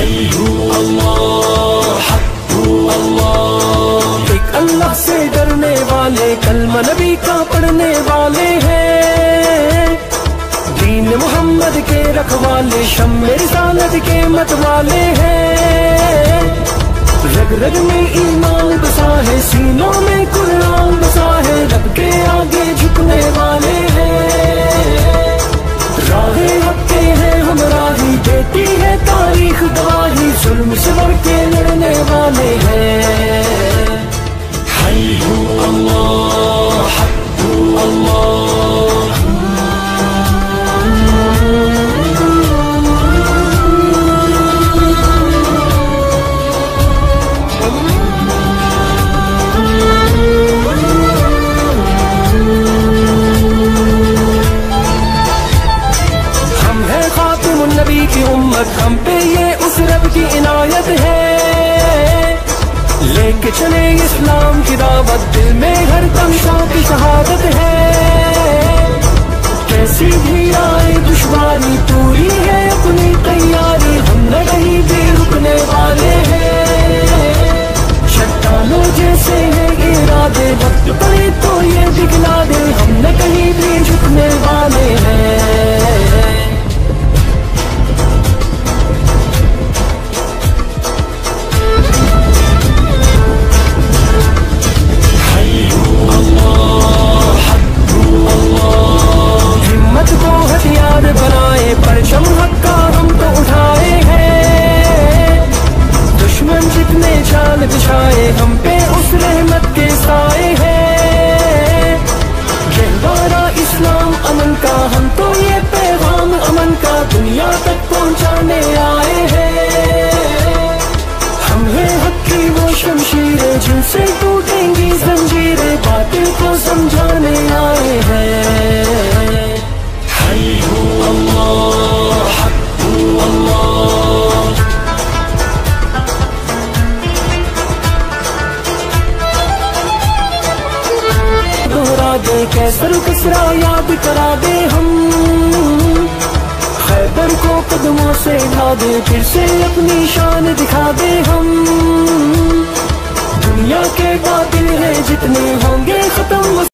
حی اللہ اللہ، ایک اللہ سے ڈرنے والے، کلمہ نبی کا پڑھنے والے ہیں، دین محمد کے رکھوالے، شمع رسالت کے مت والے ہیں، رگ رگ میں ایمان بسا ہے، سینوں میں قرآن بسا ہے، رب کے آگے جھکنے والے ہیں، راہ حق کے ہیں ہمراہی، دیتی ہے تاریخ گواہی، ظلم سے بڑھ کے لڑنے والے ہیں، حی اللہ اللہ۔ نبی کی امت، ہم پہ یہ اس رب کی عنایت ہے، لے کے چلے اسلام کی دعوت، دل میں ہر دم شوق شہادت ہے، کیسی بھی آئے دشواری پوری ہے اپنی تیاری، ہم نہ کہیں بھی رکنے والے ہیں، چٹانوں جیسے ہیں ارادے، وقت پڑے تو یہ دکھلا دے، ہم نہ کہیں بھی جھکنے والے ہیں، بنائے پرچم حق کا ہم تو اٹھائے ہیں، دشمن جتنے چال بچھائے ہم پہ اس رحمت کے سائے ہیں، گہوارہ اسلام امن کا، ہم تو یہ پیغام امن کا دنیا تک پہنچانے آئے ہیں، ہم ہیں حق کی وہ شمشیریں جن سے ٹوٹیں گی زنجیریں، باطل کو سمجھانے آئے ہیں، حی اللہ اللہ۔ دہرا دے کیسر کسرا یاد کرا دے ہم، خیبر کو قدموں سے ڈھا دے، پھر سے اپنی شان دکھا دے ہم، دنیا کے باطل ہیں جتنے ہوں گے ختم۔